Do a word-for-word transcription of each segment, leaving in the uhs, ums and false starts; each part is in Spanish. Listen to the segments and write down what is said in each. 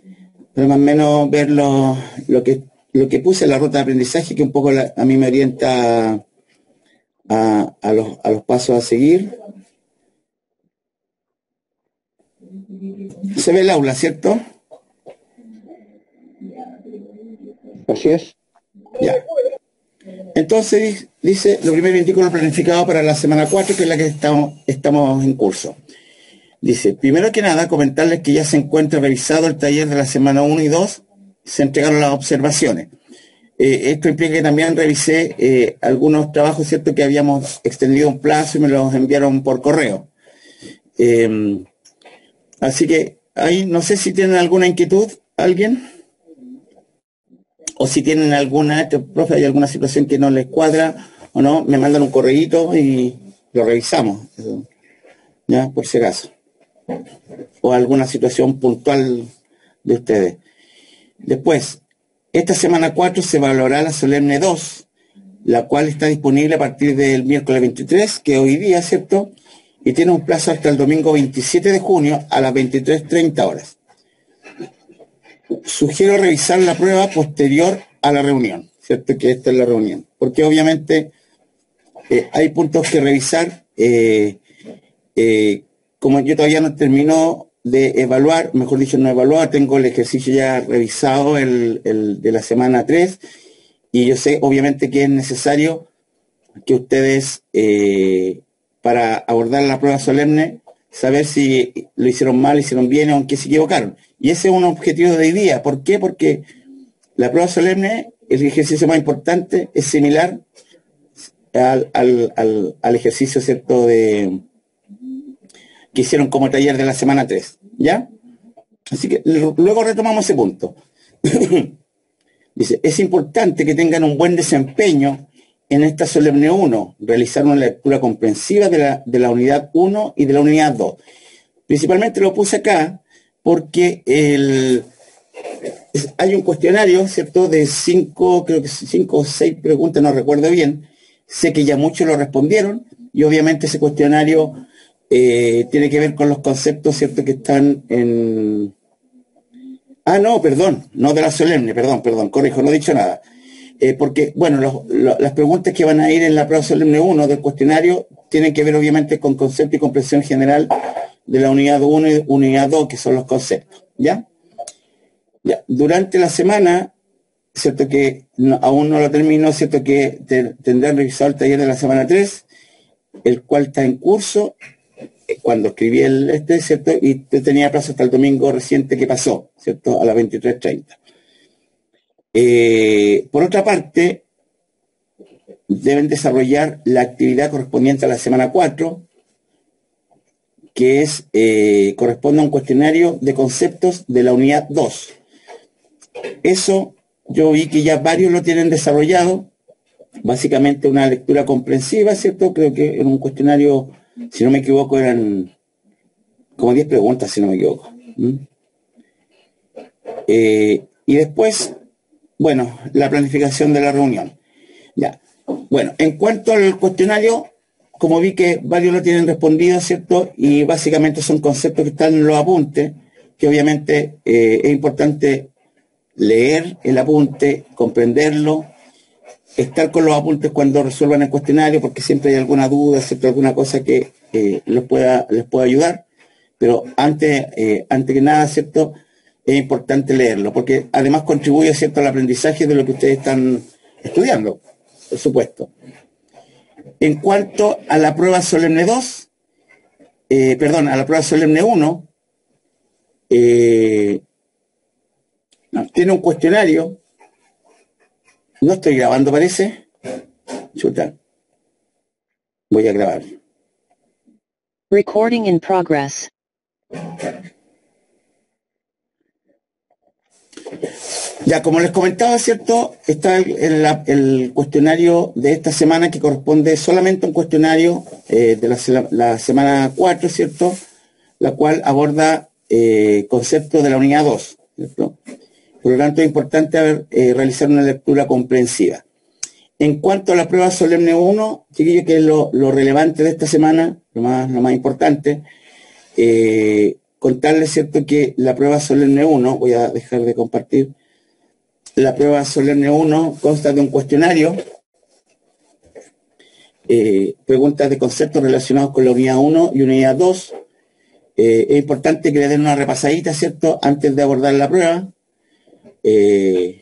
pero más o menos ver lo, lo, que, lo que puse en la ruta de aprendizaje, que un poco la, a mí me orienta a, a, los, a los pasos a seguir. Se ve el aula, ¿cierto? Así es. Ya. Entonces dice, lo primero indico lo planificado para la semana cuatro, que es la que estamos, estamos en curso. Dice, primero que nada, comentarles que ya se encuentra revisado el taller de la semana uno y dos, se entregaron las observaciones. Eh, esto implica que también revisé eh, algunos trabajos, ¿cierto?, que habíamos extendido un plazo y me los enviaron por correo. Eh, así que ahí no sé si tienen alguna inquietud, ¿alguien? O si tienen alguna, este, profe, hay alguna situación que no les cuadra o no, me mandan un correíto y lo revisamos, eso, ya, por si acaso. O alguna situación puntual de ustedes. Después, esta semana cuatro se valorará la solemne dos, la cual está disponible a partir del miércoles veintitrés, que hoy día, ¿cierto? Y tiene un plazo hasta el domingo veintisiete de junio a las veintitrés treinta horas. Sugiero revisar la prueba posterior a la reunión, ¿cierto? Que esta es la reunión. Porque obviamente eh, hay puntos que revisar. Eh, eh, como yo todavía no termino de evaluar, mejor dicho, no evaluar, tengo el ejercicio ya revisado, el, el de la semana tres, y yo sé obviamente que es necesario que ustedes, eh, para abordar la prueba solemne, saber si lo hicieron mal, lo hicieron bien o en qué se equivocaron. Y ese es un objetivo de hoy día. ¿Por qué? Porque la prueba solemne, el ejercicio más importante, es similar al, al, al, al ejercicio, ¿cierto?, de que hicieron como taller de la semana tres, ¿ya? Así que luego retomamos ese punto. Dice, es importante que tengan un buen desempeño en esta solemne uno, realizar una lectura comprensiva de la, de la unidad uno y de la unidad dos. Principalmente lo puse acá porque el, es, hay un cuestionario, ¿cierto?, de cinco, creo que cinco o seis preguntas, no recuerdo bien. Sé que ya muchos lo respondieron y obviamente ese cuestionario Eh, tiene que ver con los conceptos, ¿cierto?, que están en... Ah, no, perdón, no de la solemne, perdón, perdón, corrijo, no he dicho nada. Eh, porque, bueno, los, los, las preguntas que van a ir en la prueba solemne uno del cuestionario tienen que ver obviamente con concepto y comprensión general de la unidad uno y unidad dos, que son los conceptos, ¿ya? Ya. Durante la semana, ¿cierto?, que no, aún no lo termino, ¿cierto?, que te, tendrán revisado el taller de la semana tres, el cual está en curso cuando escribí el este, ¿cierto? Y tenía plazo hasta el domingo reciente que pasó, ¿cierto?, a las veintitrés treinta. Eh, por otra parte, deben desarrollar la actividad correspondiente a la semana cuatro, que es, eh, corresponde a un cuestionario de conceptos de la unidad dos. Eso yo vi que ya varios lo tienen desarrollado, básicamente una lectura comprensiva, ¿cierto? Creo que en un cuestionario, si no me equivoco, eran como diez preguntas, si no me equivoco. ¿Mm? Eh, y después, bueno, la planificación de la reunión. Ya. Bueno, en cuanto al cuestionario, como vi que varios lo tienen respondido, ¿cierto? Y básicamente son conceptos que están en los apuntes, que obviamente eh, es importante leer el apunte, comprenderlo, estar con los apuntes cuando resuelvan el cuestionario, porque siempre hay alguna duda, siempre alguna cosa que eh, les pueda, les pueda ayudar. Pero antes, eh, antes que nada, ¿cierto?, es importante leerlo, porque además contribuye, ¿cierto?, al aprendizaje de lo que ustedes están estudiando, por supuesto. En cuanto a la prueba solemne dos, eh, perdón, a la prueba solemne uno, eh, no, tiene un cuestionario. No estoy grabando, parece. Chuta. Voy a grabar. Recording in progress. Ya, como les comentaba, ¿cierto? Está el, el, el cuestionario de esta semana, que corresponde solamente a un cuestionario eh, de la, la semana cuatro, ¿cierto? La cual aborda eh, conceptos de la unidad dos, ¿cierto? Por lo tanto, es importante haber, eh, realizar una lectura comprensiva. En cuanto a la prueba solemne uno, chiquillos, que es lo, lo relevante de esta semana, lo más, lo más importante, eh, contarles, ¿cierto?, que la prueba Solemne uno, voy a dejar de compartir, la prueba Solemne uno consta de un cuestionario, eh, preguntas de conceptos relacionados con la unidad uno y unidad dos. Eh, es importante que le den una repasadita, ¿cierto?, antes de abordar la prueba. Eh,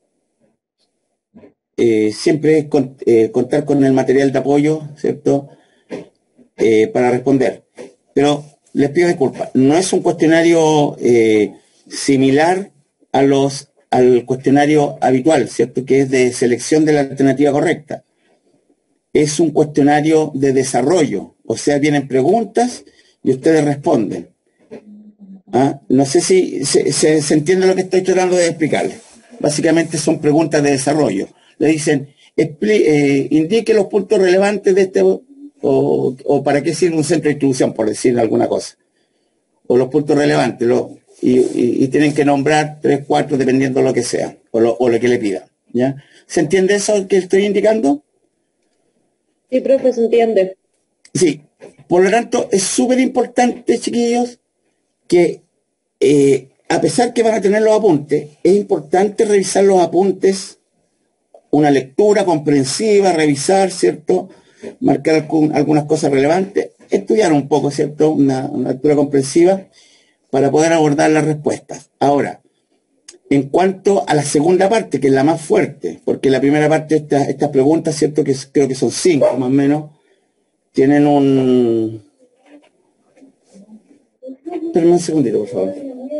eh, siempre es con, eh, contar con el material de apoyo, ¿cierto?, eh, para responder. Pero les pido disculpas, no es un cuestionario eh, similar a los, al cuestionario habitual, ¿cierto?, que es de selección de la alternativa correcta. Es un cuestionario de desarrollo, o sea, vienen preguntas y ustedes responden. ¿Ah? No sé si se, se, se entiende lo que estoy tratando de explicarles. Básicamente son preguntas de desarrollo. Le dicen, eh, indique los puntos relevantes de este, o, o para qué sirve un centro de distribución, por decir alguna cosa. O los puntos relevantes, lo, y, y, y tienen que nombrar tres, cuatro, dependiendo de lo que sea, o lo, o lo que le pidan. ¿Ya? ¿Se entiende eso que estoy indicando? Sí, profe, se entiende. Sí, por lo tanto, es súper importante, chiquillos, que eh, a pesar que van a tener los apuntes, es importante revisar los apuntes, una lectura comprensiva, revisar, ¿cierto?, marcar algún, algunas cosas relevantes, estudiar un poco, ¿cierto?, una, una lectura comprensiva para poder abordar las respuestas. Ahora, en cuanto a la segunda parte, que es la más fuerte, porque la primera parte de estas esta preguntas, ¿cierto?, que creo que son cinco más o menos, tienen un... Espérame un segundito, por favor.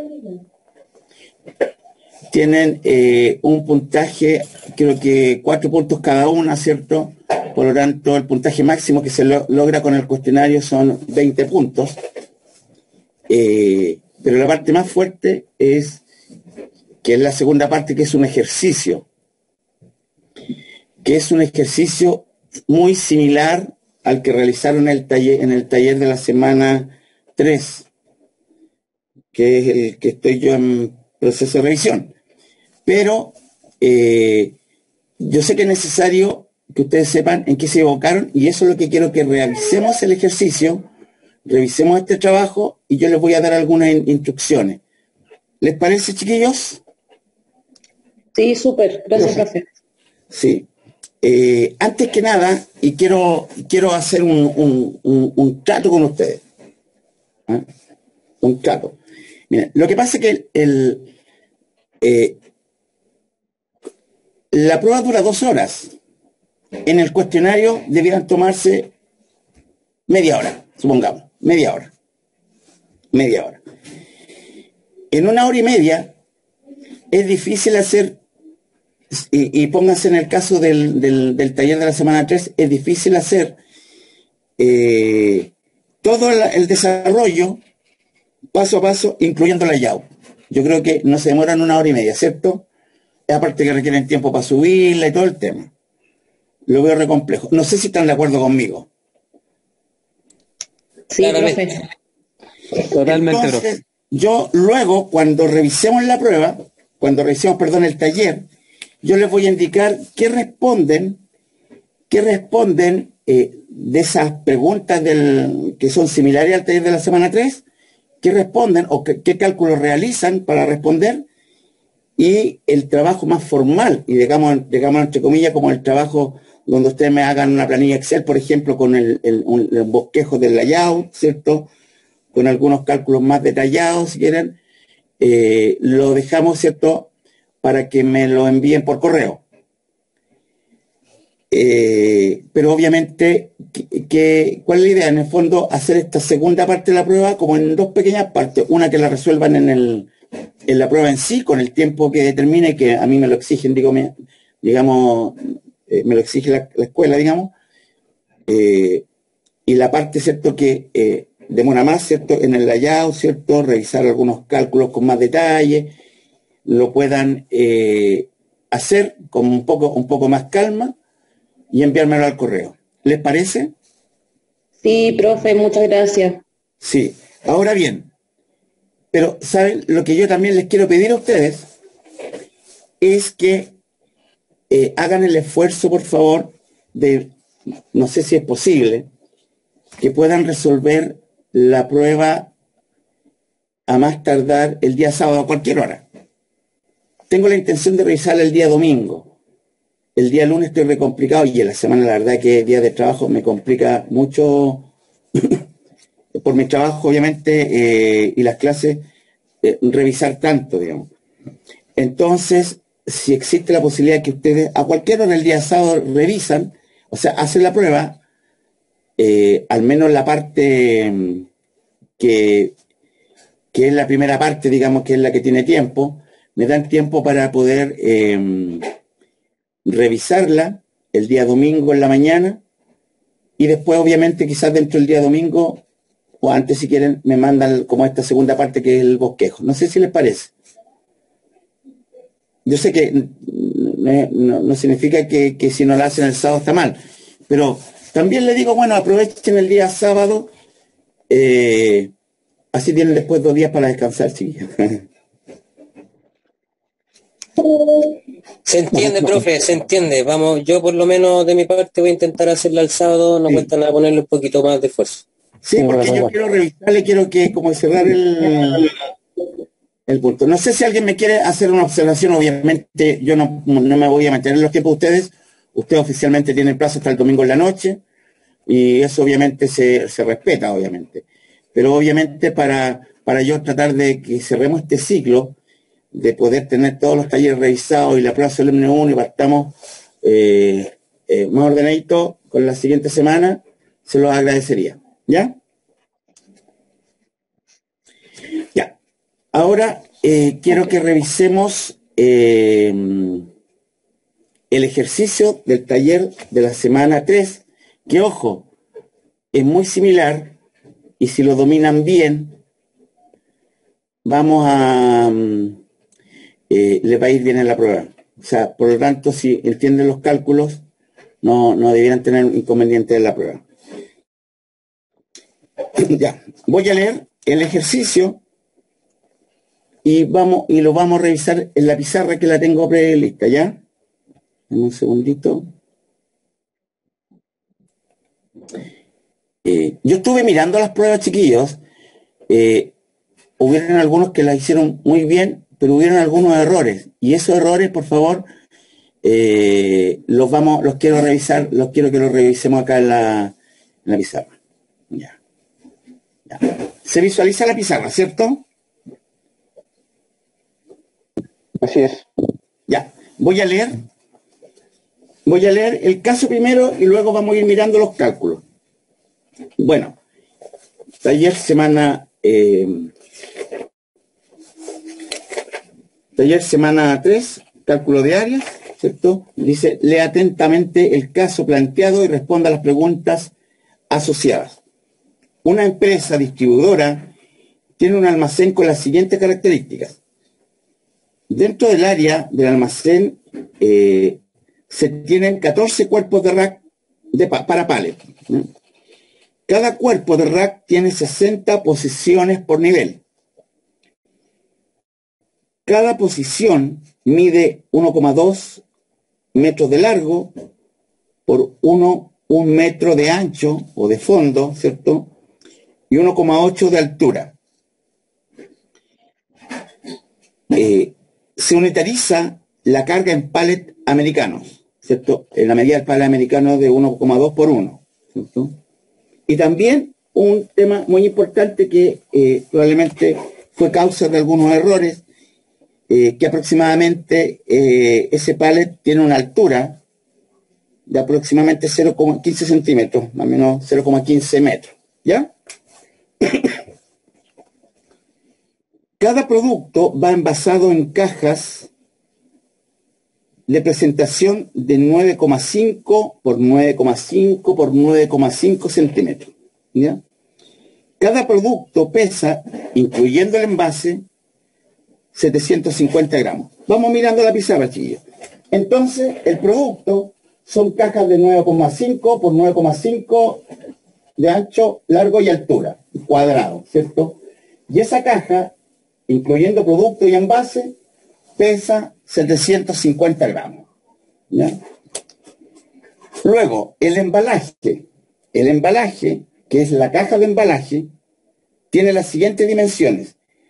Tienen eh, un puntaje, creo que cuatro puntos cada una, ¿cierto? Por lo tanto, el puntaje máximo que se lo, logra con el cuestionario son veinte puntos. Eh, pero la parte más fuerte es, que es la segunda parte, que es un ejercicio. Que es un ejercicio muy similar al que realizaron el taller, en el taller de la semana tres, que es el que estoy yo en proceso de revisión. Pero eh, yo sé que es necesario que ustedes sepan en qué se equivocaron, y eso es lo que quiero, que revisemos el ejercicio, revisemos este trabajo, y yo les voy a dar algunas in instrucciones. ¿Les parece, chiquillos? Sí, súper. Gracias, profe. Sí. Eh, antes que nada, y quiero, quiero hacer un, un, un, un trato con ustedes. ¿Ah? Un trato. Miren, lo que pasa es que el, el eh, la prueba dura dos horas. En el cuestionario debieran tomarse media hora, supongamos, media hora. Media hora. En una hora y media es difícil hacer, y, y pónganse en el caso del, del, del taller de la semana tres, es difícil hacer eh, todo el, el desarrollo paso a paso, incluyendo la layout. Yo creo que no se demoran una hora y media, ¿cierto? Aparte que requieren tiempo para subirla y todo el tema. Lo veo re complejo. No sé si están de acuerdo conmigo. Sí, profe. Totalmente, Entonces, profe. yo luego, cuando revisemos la prueba, cuando revisemos, perdón, el taller, yo les voy a indicar qué responden, qué responden eh, de esas preguntas del, que son similares al taller de la semana tres, qué responden o qué, qué cálculos realizan para responder, y el trabajo más formal, y digamos, digamos entre comillas, como el trabajo donde ustedes me hagan una planilla Excel, por ejemplo, con el, el, un, el bosquejo del layout, ¿cierto?, con algunos cálculos más detallados, si quieren, eh, lo dejamos, ¿cierto?, para que me lo envíen por correo. Eh, pero obviamente, que, que, ¿cuál es la idea? En el fondo, hacer esta segunda parte de la prueba como en dos pequeñas partes. Una que la resuelvan en, el, en la prueba en sí, con el tiempo que determine, que a mí me lo exigen, digo, me, digamos, eh, me lo exige la, la escuela, digamos. Eh, y la parte, ¿cierto?, que eh, demora más, ¿cierto?, en el layout, ¿cierto?, revisar algunos cálculos con más detalle, lo puedan eh, hacer con un poco, un poco más calma y enviármelo al correo. ¿Les parece? Sí, profe, muchas gracias. Sí. Ahora bien, pero ¿saben? Lo que yo también les quiero pedir a ustedes es que eh, hagan el esfuerzo, por favor, de, no sé si es posible, que puedan resolver la prueba a más tardar el día sábado a cualquier hora. Tengo la intención de revisarla el día domingo. El día lunes estoy re complicado y en la semana la verdad que día de trabajo me complica mucho por mi trabajo obviamente eh, y las clases eh, revisar tanto, digamos. Entonces, si existe la posibilidad que ustedes a cualquier hora del día sábado revisan, o sea, hacen la prueba, eh, al menos la parte que, que es la primera parte, digamos, que es la que tiene tiempo, me dan tiempo para poder eh, revisarla el día domingo en la mañana y después, obviamente, quizás dentro del día domingo o antes, si quieren, me mandan como esta segunda parte que es el bosquejo. No sé si les parece. Yo sé que no, no, no significa que, que si no la hacen el sábado está mal, pero también le digo, bueno, aprovechen el día sábado, eh, así tienen después dos días para descansar, chiquillos. Se entiende, profe, se entiende. Vamos, yo por lo menos de mi parte voy a intentar hacerla el sábado, no Sí. cuesta nada ponerle un poquito más de esfuerzo. Sí, porque yo quiero revisarle, quiero que como cerrar el, el punto. No sé si alguien me quiere hacer una observación, obviamente yo no, no me voy a meter en los tiempos de ustedes. Ustedes oficialmente tienen plazo hasta el domingo en la noche y eso obviamente se, se respeta, obviamente. Pero obviamente para, para yo tratar de que cerremos este ciclo, de poder tener todos los talleres revisados y la prueba solemne uno y partamos eh, eh, más ordenadito con la siguiente semana, se los agradecería. ¿Ya? Ya. Ahora eh, quiero que revisemos eh, el ejercicio del taller de la semana tres, que ojo, es muy similar y si lo dominan bien, vamos a... Eh, les va a ir bien en la prueba. O sea, por lo tanto, si entienden los cálculos, no, no debieran tener inconveniente en la prueba. Ya, voy a leer el ejercicio y vamos y lo vamos a revisar en la pizarra que la tengo prelista, ¿ya? En un segundito. Eh, yo estuve mirando las pruebas, chiquillos. Eh, hubieron algunos que las hicieron muy bien, pero hubieron algunos errores. Y esos errores, por favor, eh, los vamos, los quiero revisar, los quiero que los revisemos acá en la, en la pizarra. Ya. Ya. Se visualiza la pizarra, ¿cierto? Así es. Ya. Voy a leer. Voy a leer el caso primero y luego vamos a ir mirando los cálculos. Bueno, taller semana eh, taller semana tres, cálculo de áreas, ¿cierto? Dice, lea atentamente el caso planteado y responda a las preguntas asociadas. Una empresa distribuidora tiene un almacén con las siguientes características. Dentro del área del almacén eh, se tienen catorce cuerpos de rack de pa para pallet. ¿no? Cada cuerpo de rack tiene sesenta posiciones por nivel. Cada posición mide uno coma dos metros de largo por uno, un metro de ancho o de fondo, ¿cierto? Y uno coma ocho de altura. Eh, se unitariza la carga en pallet americanos, ¿cierto? En la medida del pallet americano de uno coma dos por uno, ¿cierto? Y también un tema muy importante que eh, probablemente fue causa de algunos errores, eh, que aproximadamente eh, ese pallet tiene una altura de aproximadamente cero coma quince centímetros, más o menos cero coma quince metros, ¿ya? Cada producto va envasado en cajas de presentación de nueve coma cinco por nueve coma cinco por nueve coma cinco centímetros, ¿ya? Cada producto pesa, incluyendo el envase, setecientos cincuenta gramos. Vamos mirando la pizarra, chiquillos. Entonces, el producto son cajas de nueve coma cinco por nueve coma cinco de ancho, largo y altura, cuadrado, ¿cierto? Y esa caja, incluyendo producto y envase, pesa setecientos cincuenta gramos. ¿Ya? Luego, el embalaje. El embalaje, que es la caja de embalaje, tiene las siguientes dimensiones.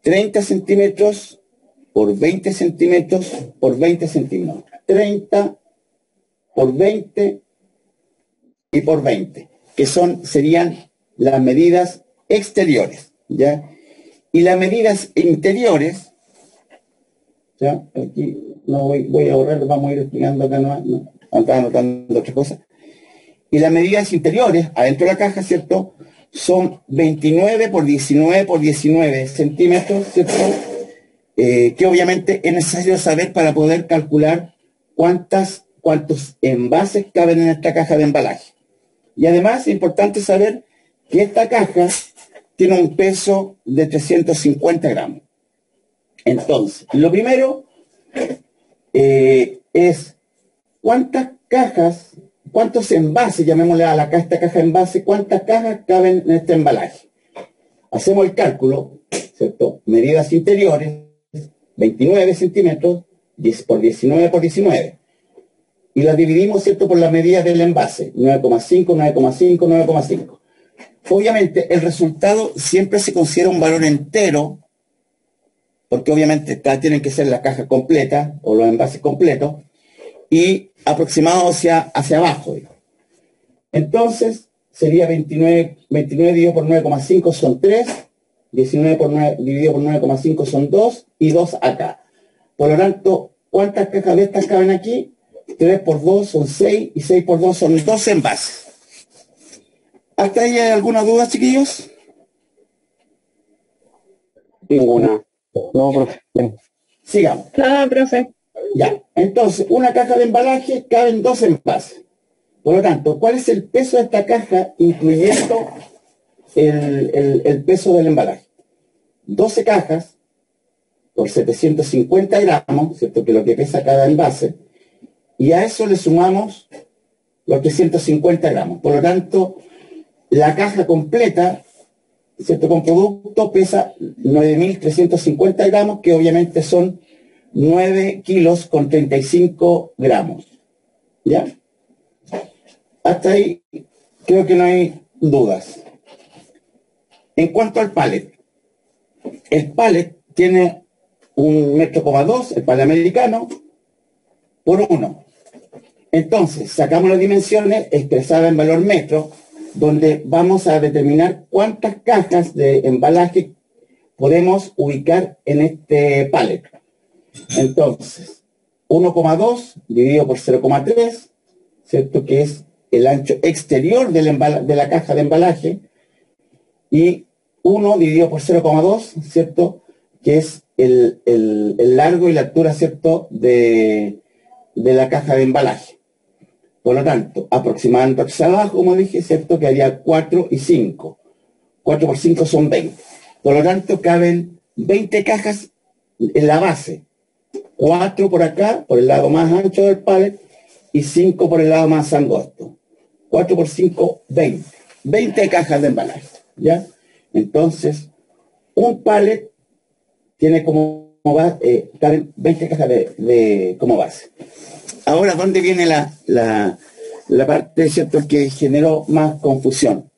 treinta centímetros por veinte centímetros por veinte centímetros. treinta por veinte y por veinte, que son, serían las medidas exteriores, ¿ya? Y las medidas interiores, ¿ya? Aquí no voy, voy a borrar, vamos a ir explicando acá, no, no, estaba anotando otra cosa. Y las medidas interiores, adentro de la caja, ¿cierto? Son veintinueve por diecinueve por diecinueve centímetros, ¿cierto? Eh, que obviamente es necesario saber para poder calcular cuántas, cuántos envases caben en esta caja de embalaje. Y además es importante saber que esta caja tiene un peso de trescientos cincuenta gramos. Entonces, lo primero eh, es cuántas cajas, cuántos envases, llamémosle a la, esta caja de envase, cuántas cajas caben en este embalaje. Hacemos el cálculo, ¿cierto? Medidas interiores, veintinueve centímetros, diez por diecinueve por diecinueve. Y las dividimos, ¿cierto?, por la medida del envase, nueve coma cinco, nueve coma cinco, nueve coma cinco. Obviamente, el resultado siempre se considera un valor entero, porque obviamente tienen que ser la caja completa, o los envases completos, y aproximado hacia, hacia abajo, digo. Entonces, sería veintinueve, veintinueve dividido por nueve coma cinco son tres, diecinueve por nueve, dividido por nueve coma cinco son dos, y dos acá. Por lo tanto, ¿cuántas cajas de estas caben aquí? tres por dos son seis, y seis por dos son doce envases. ¿Hasta ahí hay alguna duda, chiquillos? Ninguna. No, profe. Sigamos. Nada, profe. Ya, entonces, una caja de embalaje caben dos envases. Por lo tanto, ¿cuál es el peso de esta caja, incluyendo el, el, el peso del embalaje? doce cajas por setecientos cincuenta gramos, ¿cierto?, que es lo que pesa cada envase, y a eso le sumamos los trescientos cincuenta gramos. Por lo tanto, la caja completa, ¿cierto?, con producto pesa nueve mil trescientos cincuenta gramos, que obviamente son nueve kilos con treinta y cinco gramos. ¿Ya? Hasta ahí creo que no hay dudas. En cuanto al pallet, el pallet tiene un metro coma dos, el pallet americano, por uno. Entonces, sacamos las dimensiones expresadas en valor metro, donde vamos a determinar cuántas cajas de embalaje podemos ubicar en este pallet. Entonces, uno coma dos dividido por cero coma tres, ¿cierto?, que es el ancho exterior del embala- de la caja de embalaje, y uno dividido por cero coma dos, ¿cierto?, que es el, el, el largo y la altura, ¿cierto?, de, de la caja de embalaje. Por lo tanto, aproximando hacia abajo, como dije, ¿cierto?, que haría cuatro y cinco. cuatro por cinco son veinte. Por lo tanto, caben veinte cajas en la base. cuatro por acá, por el lado más ancho del pallet, y cinco por el lado más angosto. cuatro por cinco, veinte. veinte cajas de embalaje, ¿ya? Entonces, un pallet tiene como base, eh, caben veinte cajas de, de, como base. Ahora, ¿dónde viene la, la, la parte, ¿cierto?, que generó más confusión?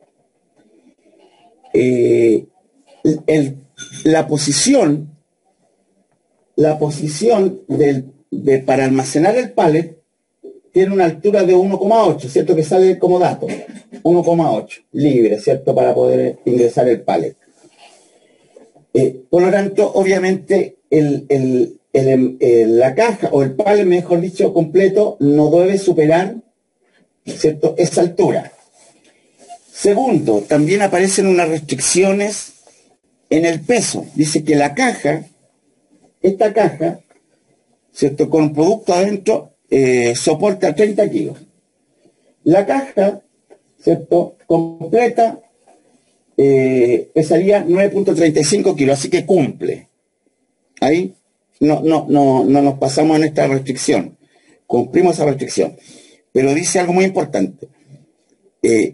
Eh, el, la posición, la posición del, de, para almacenar el pallet tiene una altura de uno coma ocho, ¿cierto?, que sale como dato. uno coma ocho, libre, ¿cierto?, para poder ingresar el pallet. Eh, por lo tanto, obviamente, el, el, el, el, la caja, o el pallet, mejor dicho, completo, no debe superar, ¿cierto?, esa altura. Segundo, también aparecen unas restricciones en el peso. Dice que la caja, esta caja, ¿cierto?, con producto adentro, eh, soporta treinta kilos. La caja, ¿cierto?, completa, eh, pesaría nueve punto treinta y cinco kilos, así que cumple. Ahí no, no, no, no nos pasamos en esta restricción. Cumplimos esa restricción. Pero dice algo muy importante. Eh,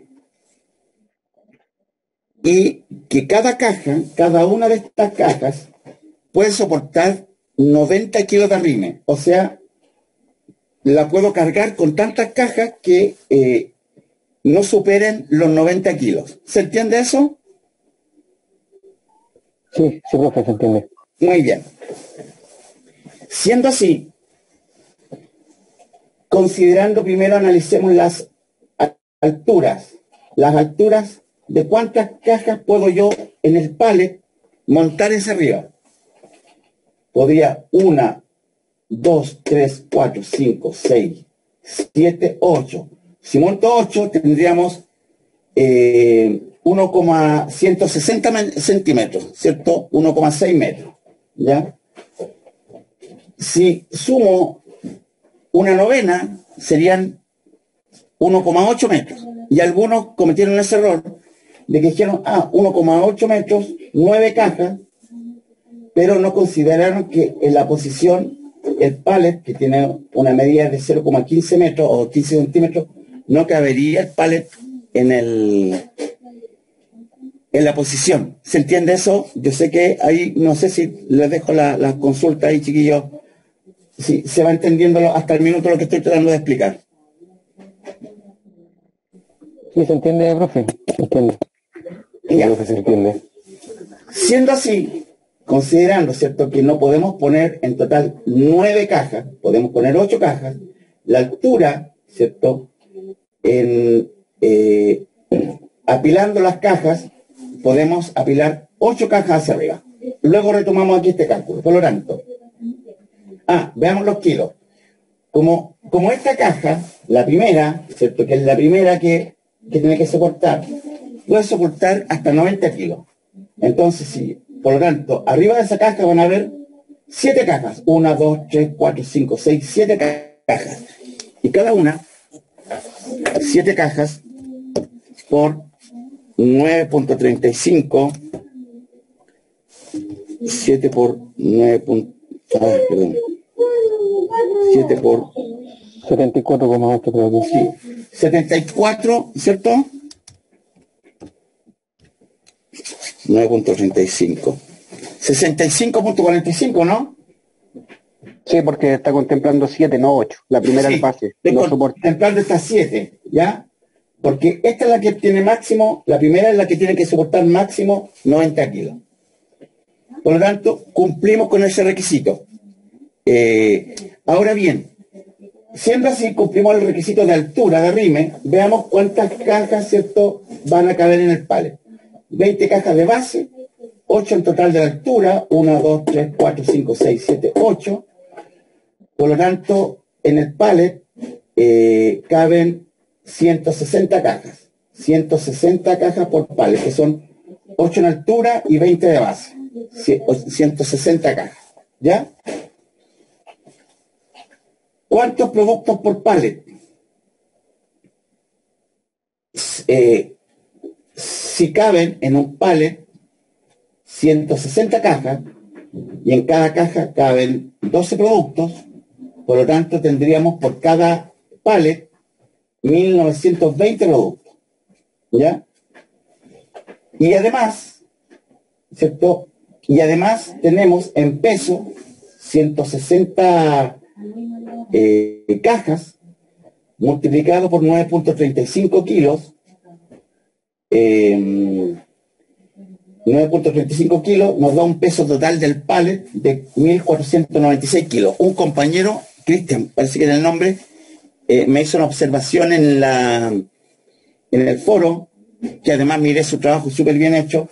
y que cada caja, cada una de estas cajas, puede soportar noventa kilos de arrime. O sea, la puedo cargar con tantas cajas que eh, no superen los noventa kilos. ¿Se entiende eso? Sí, sí, profe, se entiende. Muy bien. Siendo así, considerando primero, analicemos las alturas. Las alturas de cuántas cajas puedo yo en el pallet montar ese arriba. Podría una, dos, tres, cuatro, cinco, seis, siete, ocho. Si monto ocho, tendríamos eh, uno coma ciento sesenta centímetros, ¿cierto? uno coma seis metros, ¿ya? Si sumo una novena, serían uno coma ocho metros. Y algunos cometieron ese error de que dijeron, ah, uno coma ocho metros, nueve cajas, pero no consideraron que en la posición el pallet, que tiene una medida de cero coma quince metros o quince centímetros, no cabería el pallet en el en la posición. ¿Se entiende eso? Yo sé que ahí, no sé si les dejo la, la consulta ahí, chiquillos, si se va entendiendo hasta el minuto lo que estoy tratando de explicar. Sí, se entiende, profe. Se entiende. Sí, Ya. profe, se entiende. Siendo así, considerando, ¿cierto?, que no podemos poner en total nueve cajas, podemos poner ocho cajas, la altura, ¿cierto?, en, eh, apilando las cajas, podemos apilar ocho cajas hacia arriba. Luego retomamos aquí este cálculo. Por lo tanto, ah, veamos los kilos. Como, como esta caja, la primera, ¿cierto?, que es la primera que, que tiene que soportar, puede soportar hasta noventa kilos. Entonces, sí, por lo tanto, arriba de esa caja van a haber siete cajas. Una, dos, tres, cuatro, cinco, seis, siete cajas. Y cada una, siete cajas por nueve punto treinta y cinco. siete por nueve. Ah, perdón. siete por setenta y cuatro coma ocho creo que sí, setenta y cuatro, ¿cierto? nueve punto treinta y cinco. sesenta y cinco punto cuarenta y cinco, ¿no? Sí, porque está contemplando siete, no ocho. La primera Sí, es base. estoy No soporta. contemplando estas siete, ¿ya? Porque esta es la que tiene máximo, la primera es la que tiene que soportar máximo noventa kilos. Por lo tanto, cumplimos con ese requisito. Eh, ahora bien, siendo así, cumplimos el requisito de altura de rime, veamos cuántas cajas, ¿cierto?, van a caber en el pallet. veinte cajas de base, ocho en total de la altura, uno, dos, tres, cuatro, cinco, seis, siete, ocho. Por lo tanto, en el pallet eh, caben ciento sesenta cajas. ciento sesenta cajas por pallet, que son ocho en altura y veinte de base. ciento sesenta cajas. ¿Ya? ¿Cuántos productos por pallet? Eh, si caben en un pallet ciento sesenta cajas y en cada caja caben doce productos, por lo tanto tendríamos por cada pallet mil novecientos veinte productos. ¿Ya? Y además, ¿cierto? Y además tenemos en peso ciento sesenta eh, cajas multiplicado por nueve punto treinta y cinco kilos. Eh, nueve punto treinta y cinco kilos nos da un peso total del pallet de mil cuatrocientos noventa y seis kilos. Un compañero, Cristian, parece que era el nombre, eh, me hizo una observación en la en el foro, que además miré su trabajo súper bien hecho.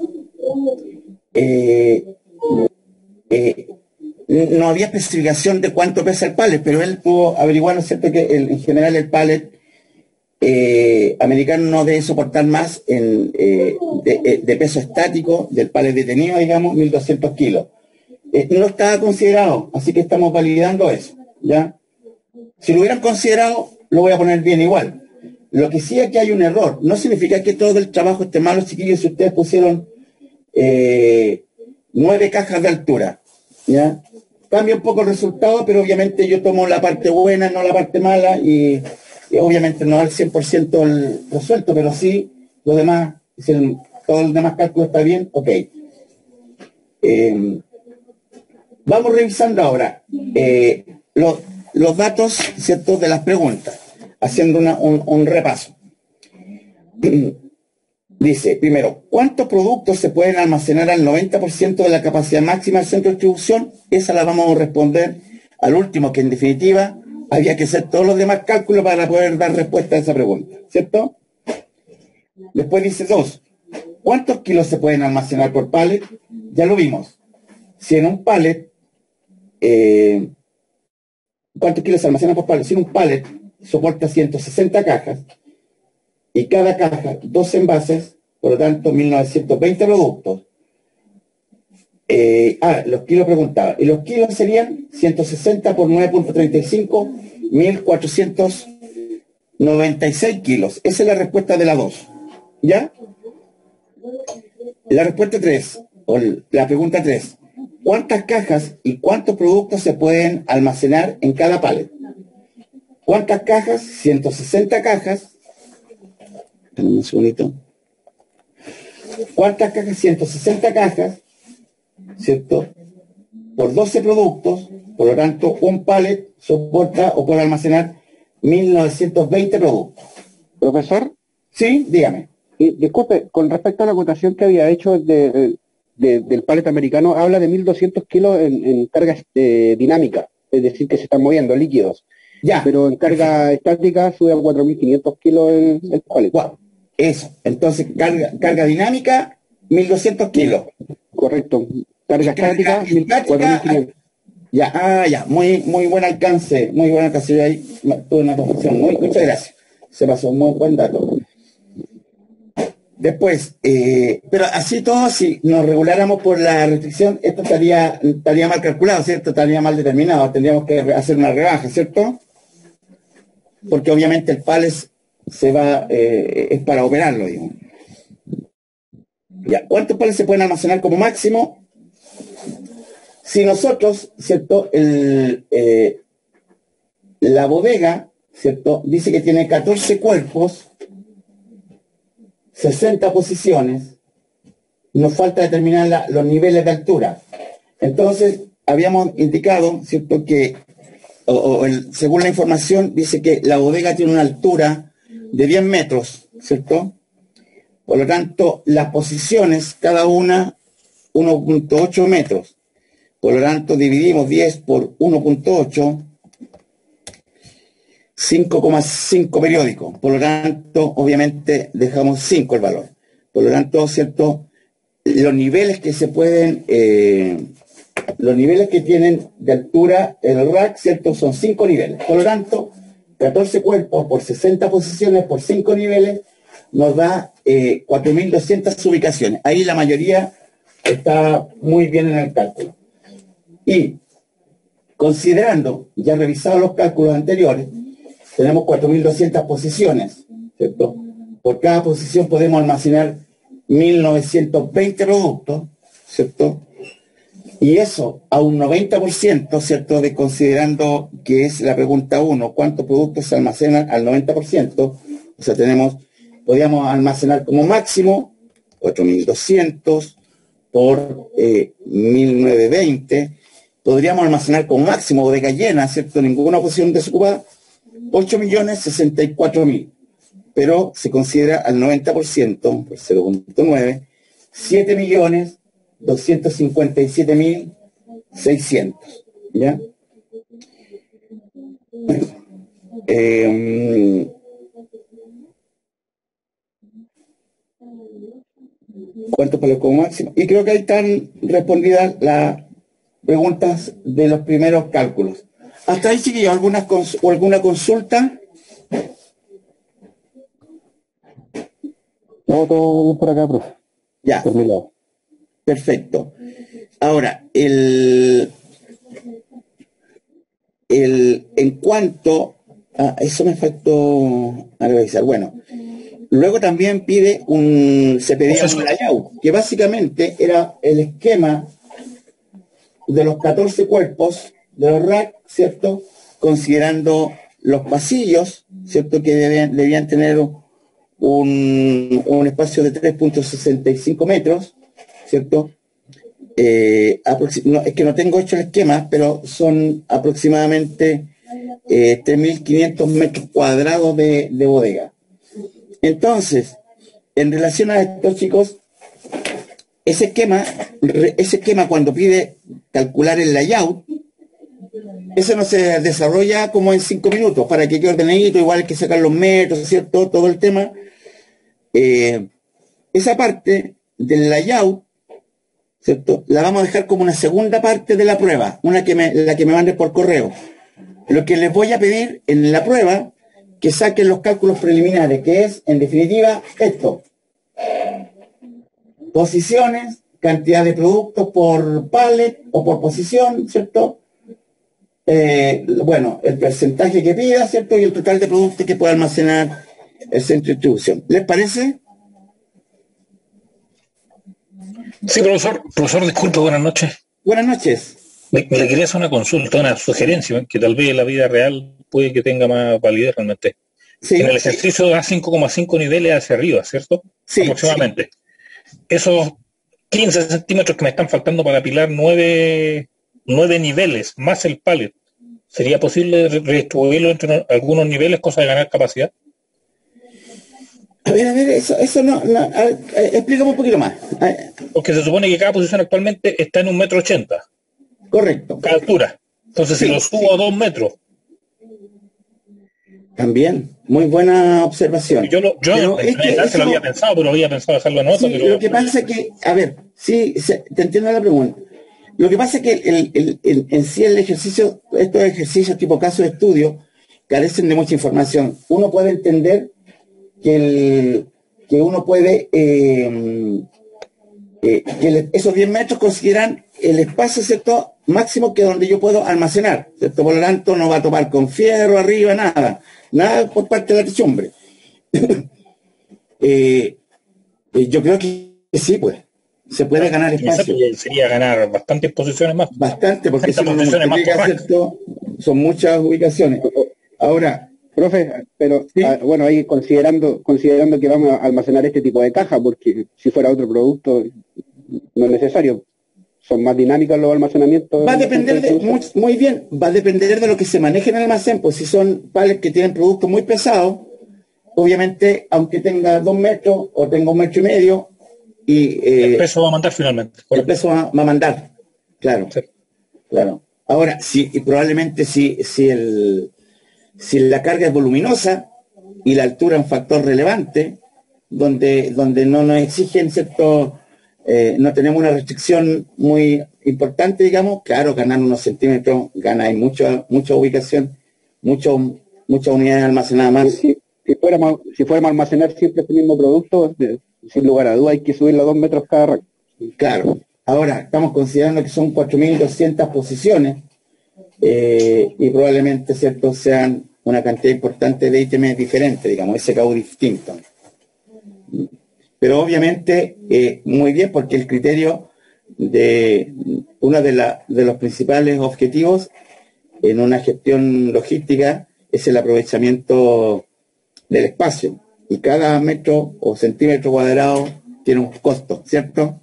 Eh, eh, no había especificación de cuánto pesa el pallet, pero él pudo averiguar, ¿no es cierto?, que el, en general el pallet eh, americano no debe soportar más en, eh, de, de peso estático del pallet detenido, digamos, mil doscientos kilos. Eh, no estaba considerado, así que estamos validando eso, ¿ya? Si lo hubieran considerado, lo voy a poner bien igual. Lo que sí es que hay un error. No significa que todo el trabajo esté malo, chiquillos, si ustedes pusieron eh, nueve cajas de altura, ¿ya? Cambia un poco el resultado, pero obviamente yo tomo la parte buena, no la parte mala, y, y obviamente no al cien por ciento el resuelto, pero sí lo demás, si el, todo el demás cálculo está bien, ok. Eh, vamos revisando ahora eh, los, los datos, ¿cierto?, de las preguntas, haciendo una, un, un repaso. Dice, primero, ¿cuántos productos se pueden almacenar al noventa por ciento de la capacidad máxima del centro de distribución? Esa la vamos a responder al último, que en definitiva había que hacer todos los demás cálculos para poder dar respuesta a esa pregunta, ¿cierto? Después dice dos, ¿cuántos kilos se pueden almacenar por pallet? Ya lo vimos. Si en un pallet, eh, ¿cuántos kilos se almacenan por pallet? Si en un pallet soporta ciento sesenta cajas, y cada caja, dos envases, por lo tanto, mil novecientos veinte productos. Eh, ah, los kilos preguntaba. Y los kilos serían ciento sesenta por nueve punto treinta y cinco, mil cuatrocientos noventa y seis kilos. Esa es la respuesta de la dos. ¿Ya? La respuesta tres, o la pregunta tres. ¿Cuántas cajas y cuántos productos se pueden almacenar en cada pallet? ¿Cuántas cajas? ciento sesenta cajas. Un segundito. ¿Cuántas cajas? ciento sesenta cajas, ¿cierto? Por doce productos, por lo tanto, un pallet soporta o puede almacenar mil novecientos veinte productos. Profesor, Sí, dígame. y, disculpe, con respecto a la acotación que había hecho de, de- del pallet americano, habla de mil doscientos kilos en, en carga eh, dinámica, es decir, que se están moviendo líquidos, Ya. pero en carga estática sube a cuatro mil quinientos kilos el, el pallet. Wow. Eso. Entonces, carga, carga dinámica, mil doscientos kilos. Correcto. Carga estática, mil- estática, cuatro mil quinientos. Ya, ah, ya. Muy, muy buen alcance. Muy buen alcance. Yo ahí tuve una confusión. Muy, muchas gracias. Se pasó un muy buen dato. Después, eh, pero así todo, si nos reguláramos por la restricción, esto estaría, estaría mal calculado, ¿cierto? Estaría mal determinado. Tendríamos que hacer una rebaja, ¿cierto? Porque obviamente el pallet se va, eh, es para operarlo, digamos. Ya, ¿cuántos pallets se pueden almacenar como máximo? Si nosotros, ¿cierto? El, eh, la bodega, ¿cierto? Dice que tiene catorce cuerpos, sesenta posiciones, nos falta determinar la- los niveles de altura. Entonces, habíamos indicado, ¿cierto? Que, o, o el- según la información, dice que la bodega tiene una altura de diez metros, ¿cierto? Por lo tanto, las posiciones, cada una, uno punto ocho metros. Por lo tanto, dividimos diez por uno punto ocho, cinco coma cinco periódicos. Por lo tanto, obviamente, dejamos cinco el valor. Por lo tanto, ¿cierto? Los niveles que se pueden, eh, los niveles que tienen de altura el rack, ¿cierto? Son cinco niveles. Por lo tanto, catorce cuerpos por sesenta posiciones por cinco niveles nos da eh, cuatro mil doscientas ubicaciones. Ahí la mayoría está muy bien en el cálculo. Y considerando, ya revisados los cálculos anteriores, tenemos cuatro mil doscientas posiciones, ¿cierto? Por cada posición podemos almacenar mil novecientos veinte productos, ¿cierto? Y eso a un noventa por ciento, ¿cierto? De considerando que es la pregunta uno, ¿cuántos productos se almacenan al noventa por ciento? O sea, tenemos, podríamos almacenar como máximo cuatro mil doscientos por eh, mil novecientos veinte. Podríamos almacenar como máximo bodega llena, ¿cierto? Ninguna posición desocupada, ocho millones sesenta y cuatro mil. Pero se considera al noventa por ciento, por cero punto nueve, siete millones doscientos cincuenta y siete mil seiscientos. ¿Ya? Bueno, eh, ¿cuántos palos como máximo? Y creo que ahí están respondidas las preguntas de los primeros cálculos. Hasta ahí, chiquillos, ¿algunas cons o alguna consulta? No, todo bien por acá, profe. Ya. Por mi lado. Perfecto. Ahora, el, el, en cuanto a eso me faltó a revisar. Bueno, luego también pide un, se pedía un layout, que básicamente era el esquema de los catorce cuerpos de los racks, ¿cierto? Considerando los pasillos, ¿cierto? Que debían, debían tener un, un espacio de tres punto sesenta y cinco metros, ¿cierto? Eh, no, es que no tengo hecho el esquema, pero son aproximadamente eh, tres mil quinientos metros cuadrados de, de bodega. Entonces, en relación a esto, chicos, ese esquema, ese esquema cuando pide calcular el layout, eso no se desarrolla como en cinco minutos, para que quede ordenadito, igual que sacar los metros, ¿cierto? Todo el tema. Eh, esa parte del layout, ¿cierto? La vamos a dejar como una segunda parte de la prueba, una que me, la que me mande por correo. Lo que les voy a pedir en la prueba, que saquen los cálculos preliminares, que es, en definitiva, esto. Posiciones, cantidad de productos por pallet o por posición, ¿cierto? Eh, bueno, el porcentaje que pida, ¿cierto? Y el total de productos que pueda almacenar el centro de distribución. ¿Les parece? Sí, profesor. Profesor, disculpe, buenas noches. Buenas noches. Me, me le quería hacer una consulta, una sugerencia, que tal vez en la vida real puede que tenga más validez realmente. Sí, en el ejercicio da cinco coma cinco niveles hacia arriba, ¿cierto? Sí, aproximadamente. Sí. Esos quince centímetros que me están faltando para apilar nueve, nueve niveles, más el pallet, ¿sería posible redistribuirlo entre algunos niveles, cosa de ganar capacidad? A ver, a ver, eso, eso no, no a ver, explícame un poquito más. Porque se supone que cada posición actualmente está en un metro ochenta. Correcto. Cada altura. Entonces, sí, si lo subo sí. a dos metros. También, muy buena observación. Yo, lo, yo pero en realidad se lo había pensado, pero había pensado hacerlo en otro. Sí, pero... Lo que pasa es que, a ver, sí, se, te entiendo la pregunta. Lo que pasa es que el, el, el, en sí el ejercicio, estos ejercicios tipo caso de estudio, carecen de mucha información. Uno puede entender que, el, que uno puede, eh, eh, que el, esos diez metros consideran el espacio, ¿cierto?, máximo que donde yo puedo almacenar, ¿cierto? Por lo tanto, no va a topar con fierro arriba, nada. Nada por parte de la techumbre. eh, yo creo que sí, pues. Se puede ganar espacio. Sería ganar bastantes posiciones más. Bastante, porque si uno multiplica, ¿cierto? Son muchas ubicaciones. Ahora, profe, pero ¿sí? ah, bueno, ahí considerando considerando que vamos a almacenar este tipo de caja, porque si fuera otro producto no es necesario. Son más dinámicos los almacenamientos. Va a depender de, muy, muy bien, va a depender de lo que se maneje en el almacén, pues si son pallets que tienen productos muy pesados, obviamente, aunque tenga dos metros o tenga un metro y medio, y eh, el peso va a mandar finalmente. El peso va, va a mandar, claro. Sí. Claro. Ahora, si, y probablemente si, si el si la carga es voluminosa y la altura es un factor relevante, donde, donde no nos exigen cierto. Eh, no tenemos una restricción muy importante, digamos, claro, ganar unos centímetros, ganar mucha, mucha ubicación, mucho, muchas unidades almacenadas más. Si, si, fuéramos, si fuéramos a almacenar siempre este mismo producto, de, sin lugar a duda hay que subirlo a dos metros cada rack. Claro, ahora estamos considerando que son cuatro mil doscientas posiciones eh, y probablemente, ¿cierto?, sean una cantidad importante de ítems diferentes, digamos, S K U distinto. Pero obviamente, eh, muy bien, porque el criterio de uno de, la, de los principales objetivos en una gestión logística es el aprovechamiento del espacio. Y cada metro o centímetro cuadrado tiene un costo, ¿cierto?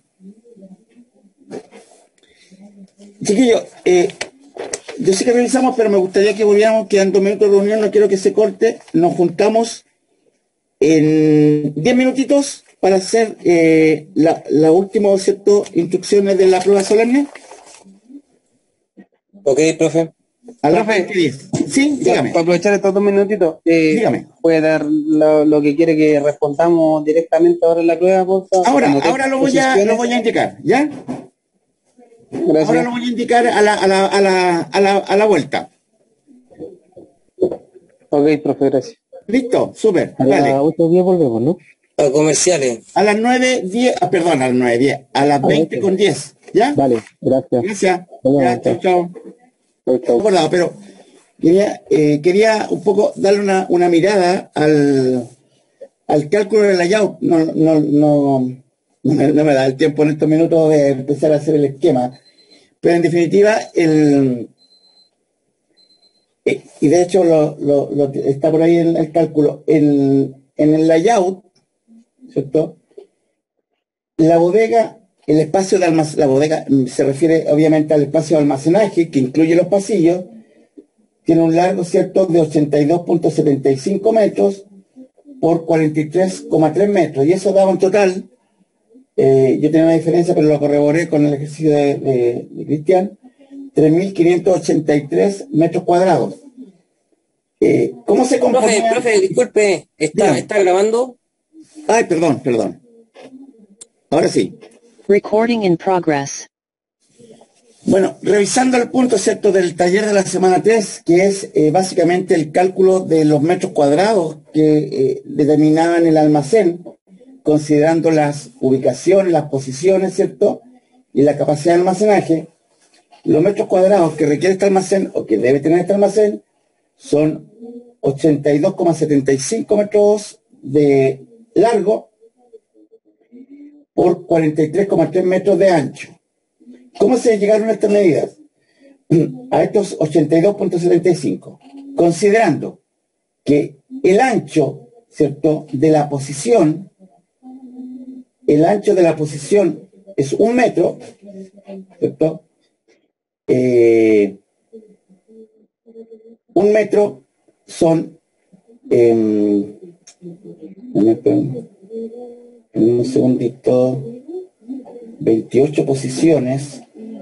Chiquillos, eh, yo sé que revisamos, pero me gustaría que volviéramos, quedan dos minutos de reunión, no quiero que se corte. Nos juntamos en diez minutitos para hacer eh, las la últimas, ¿cierto?, instrucciones de la prueba solemne. Ok, profe. A la profe, sí, dígame. Para aprovechar estos dos minutitos, eh, dígame. ¿puede dar lo, lo que quiere que respondamos directamente ahora en la prueba, por favor? Ahora, ahora lo voy, a, lo voy a indicar, ¿ya? Gracias. Ahora lo voy a indicar a la, a la, a la, a la, a la vuelta. Ok, profe, gracias. Listo, súper. A las ocho diez volvemos, ¿no? A comerciales. A las nueve diez, ah, perdón, a las nueve diez, a las veinte con diez, ¿ya? Vale, gracias. Gracias. Ya, chao, chao. Chao, chao. Acordado, pero quería, eh, quería un poco darle una, una mirada al, al cálculo del layout. No, no, no, no me, no me da el tiempo en estos minutos de empezar a hacer el esquema. Pero en definitiva, el... Eh, y de hecho lo, lo, lo, está por ahí el, el cálculo. El, en el layout, ¿cierto?, la bodega, el espacio de almacenaje, la bodega se refiere obviamente al espacio de almacenaje que incluye los pasillos, tiene un largo, ¿cierto?, de ochenta y dos punto setenta y cinco metros por cuarenta y tres coma tres metros. Y eso daba un total, eh, yo tenía una diferencia, pero lo corroboré con el ejercicio de, de, de Cristian, tres mil quinientos ochenta y tres metros cuadrados. Eh, ¿Cómo se componía? Profe, profe, disculpe, ¿está, ¿está grabando? Ay, perdón, perdón. Ahora sí. Recording in progress. Bueno, revisando el punto, ¿cierto?, del taller de la semana tres, que es eh, básicamente el cálculo de los metros cuadrados que eh, determinaban el almacén, considerando las ubicaciones, las posiciones, ¿cierto?, y la capacidad de almacenaje. Los metros cuadrados que requiere este almacén, o que debe tener este almacén, son ochenta y dos coma setenta y cinco metros de largo por cuarenta y tres coma tres metros de ancho. ¿Cómo se llegaron a estas medidas? A estos ochenta y dos coma setenta y cinco, considerando que el ancho, ¿cierto?, de la posición, el ancho de la posición es un metro, ¿cierto? Eh, un metro son, eh, en un segundito, veintiocho posiciones.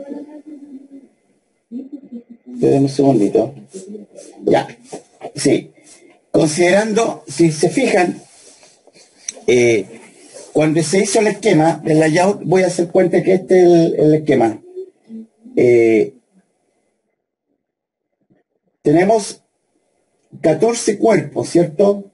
Esperen un segundito. Ya, sí. Considerando, si se fijan, eh, cuando se hizo el esquema del layout, voy a hacer cuenta que este es el, el esquema. Eh, tenemos catorce cuerpos, ¿cierto?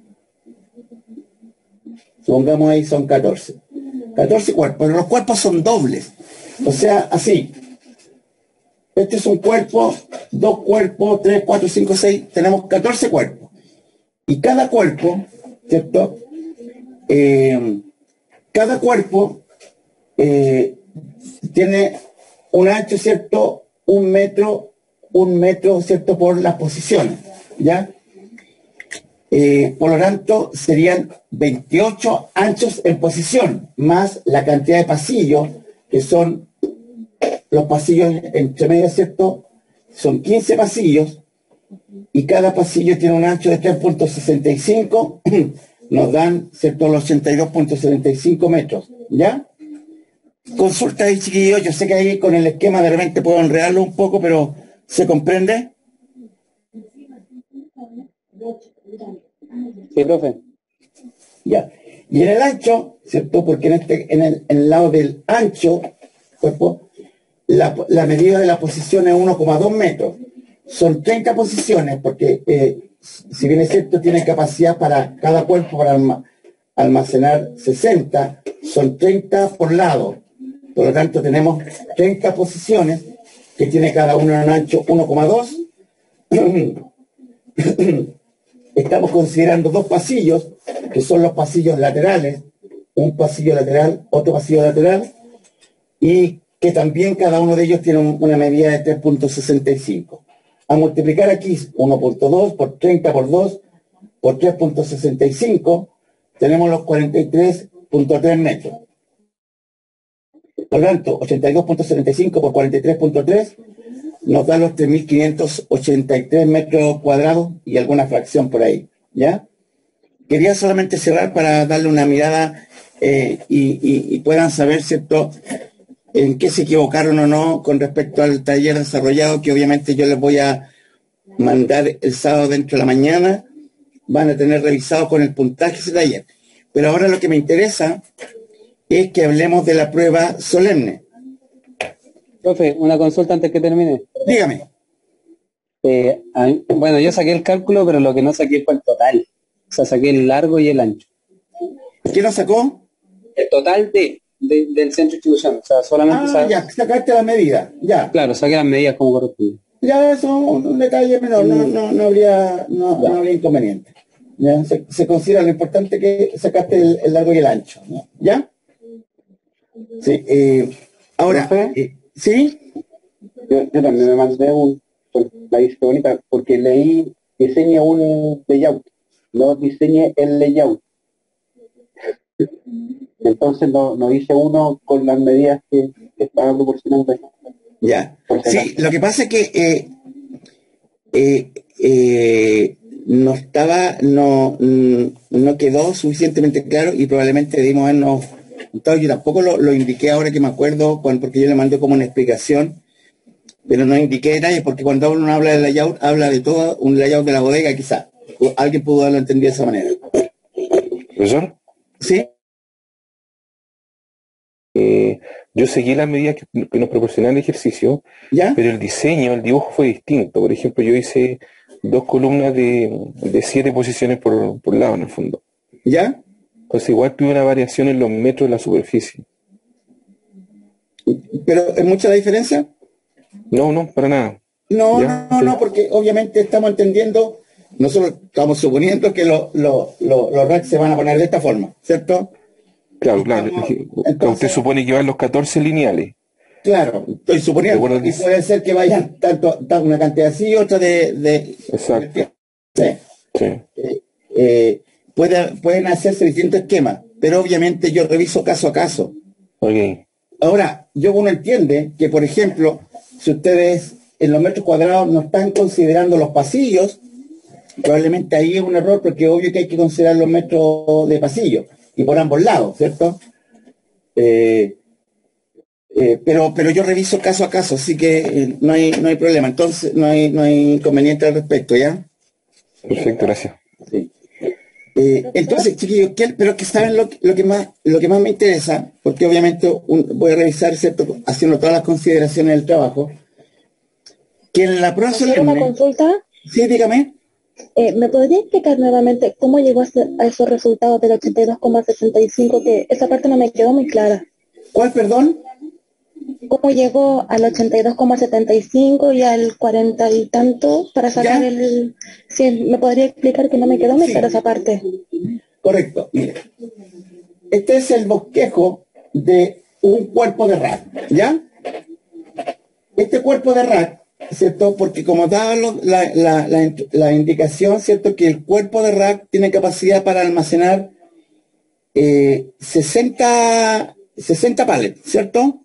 Supongamos ahí son catorce. catorce cuerpos, pero los cuerpos son dobles. O sea, así. Este es un cuerpo, dos cuerpos, tres, cuatro, cinco, seis. Tenemos catorce cuerpos. Y cada cuerpo, ¿cierto? Eh, cada cuerpo eh, tiene un ancho, ¿cierto? Un metro, un metro, ¿cierto? Por las posiciones, ¿ya? Eh, por lo tanto, serían veintiocho anchos en posición, más la cantidad de pasillos, que son los pasillos entre medio, ¿cierto? Son quince pasillos, y cada pasillo tiene un ancho de tres punto sesenta y cinco, nos dan, ¿cierto?, los ochenta y dos punto setenta y cinco metros, ¿ya? Consulta ahí, chiquillos, yo sé que ahí con el esquema de repente puedo enredarlo un poco, pero ¿se comprende? Sí, profe. Ya. Y en el ancho, ¿cierto? Porque en este, en el, en el lado del ancho, cuerpo, la, la medida de la posición es uno coma dos metros. Son treinta posiciones, porque eh, si bien es cierto, tiene capacidad para cada cuerpo para alma, almacenar sesenta, son treinta por lado. Por lo tanto, tenemos treinta posiciones que tiene cada uno en un ancho uno coma dos. Estamos considerando dos pasillos, que son los pasillos laterales, un pasillo lateral, otro pasillo lateral, y que también cada uno de ellos tiene un, una medida de tres punto sesenta y cinco. A multiplicar aquí uno punto dos por treinta por dos por tres punto sesenta y cinco, tenemos los cuarenta y tres punto tres metros. Por lo tanto, ochenta y dos punto setenta y cinco por cuarenta y tres punto tres nos da los tres mil quinientos ochenta y tres metros cuadrados y alguna fracción por ahí, ¿ya? Quería solamente cerrar para darle una mirada eh, y, y, y puedan saber, ¿cierto?, en qué se equivocaron o no con respecto al taller desarrollado, que obviamente yo les voy a mandar el sábado dentro de la mañana. Van a tener revisado con el puntaje ese taller. Pero ahora lo que me interesa es que hablemos de la prueba solemne. Profe, una consulta antes que termine. Dígame. Eh, a mí- bueno, yo saqué el cálculo, pero lo que no saqué fue el total. O sea, saqué el largo y el ancho. ¿Quién lo sacó? El total de, de- del centro de distribución. O sea, solamente Ah, sa- ya, sacaste la medida. Ya. Claro, saqué las medidas como corresponde. Ya, eso es un, un detalle menor, no, no, no habría, no, no habría inconveniente. ¿Ya? Se, se considera lo importante que sacaste el, el largo y el ancho, ¿no? ¿Ya? Sí, eh, ahora, Profe. eh, ¿sí? Yo, yo también me mandé un, pues, la hice bonita, porque leí, diseña un layout, no diseñe el layout. Entonces no, no hice uno con las medidas que, que estaba proporcionando ahí. Ya. Por si Sí, acaso. lo que pasa es que eh, eh, eh, no estaba, no, mm, no quedó suficientemente claro y probablemente debimos habernos juntado. Yo tampoco lo, lo indiqué ahora que me acuerdo, cuando, porque yo le mandé como una explicación, pero no indiqué detalles, porque cuando uno habla de layout, habla de todo un layout de la bodega, quizás. Alguien pudo haberlo entendido de esa manera. ¿Profesor? ¿Sí? Eh, yo seguí las medidas que, que nos proporcionaba el ejercicio, ¿Ya? pero el diseño, el dibujo fue distinto. Por ejemplo, yo hice dos columnas de, de siete posiciones por, por lado, en el fondo. ¿Ya? Entonces igual tuve una variación en los metros de la superficie. ¿Pero es mucha la diferencia? No, no, para nada. No, ¿Ya? no, no, porque obviamente estamos entendiendo, nosotros estamos suponiendo que lo, lo, lo, los racks se van a poner de esta forma, ¿cierto? Claro, claro. Estamos, Entonces, usted supone que van los catorce lineales. Claro, estoy suponiendo. Y puede ser que vayan tanto, tanto una cantidad así y otra de... de Exacto. De, sí. Sí. Eh, eh, puede, pueden hacerse distintos esquemas, pero obviamente yo reviso caso a caso. Ok. Ahora, yo uno entiende que, por ejemplo, si ustedes en los metros cuadrados no están considerando los pasillos, probablemente ahí es un error, porque obvio que hay que considerar los metros de pasillo, y por ambos lados, ¿cierto? Eh, eh, pero pero yo reviso caso a caso, así que eh, no hay no hay problema, entonces no hay no hay inconveniente al respecto, ¿ya? Perfecto, gracias. Sí. Eh, entonces, chiquillos, ¿qué, pero que saben lo, lo que más lo que más me interesa, porque obviamente un, voy a revisar, ¿cierto?, haciendo todas las consideraciones del trabajo, que en la prueba ¿Hacer una consulta? Sí, dígame. Eh, ¿Me podría explicar nuevamente cómo llegó a, ese- a esos resultados del ochenta y dos coma sesenta y cinco? Que esa parte no me quedó muy clara. ¿Cuál, perdón? ¿Cómo llegó al ochenta y dos coma setenta y cinco y al cuarenta y tanto para sacar ¿Ya? el... Sí, ¿me podría explicar que no me quedó muy Sí. clara esa parte? Correcto. Mire, este es el bosquejo de un cuerpo de rack, ¿ya? Este cuerpo de rack, ¿cierto? Porque como daba lo- la, la, la, la indicación, ¿cierto?, que el cuerpo de rack tiene capacidad para almacenar eh, sesenta, sesenta pallets, ¿cierto?